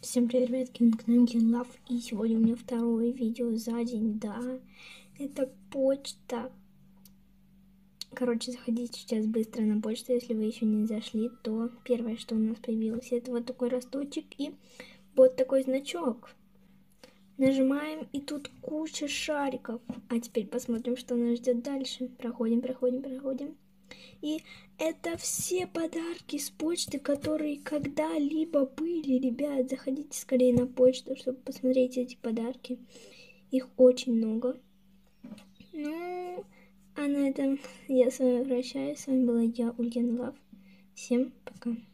Всем привет, ребятки, на канале Ген и сегодня у меня второе видео за день, да, это почта. Короче, заходите сейчас быстро на почту, если вы еще не зашли, то первое, что у нас появилось, это вот такой росточек и вот такой значок. Нажимаем, и тут куча шариков. А теперь посмотрим, что нас ждет дальше. Проходим. И это все подарки с почты, которые когда-либо были. Ребят, заходите скорее на почту, чтобы посмотреть эти подарки. Их очень много. Ну, а на этом я с вами прощаюсь. С вами была я, Ульяна Лав. Всем пока.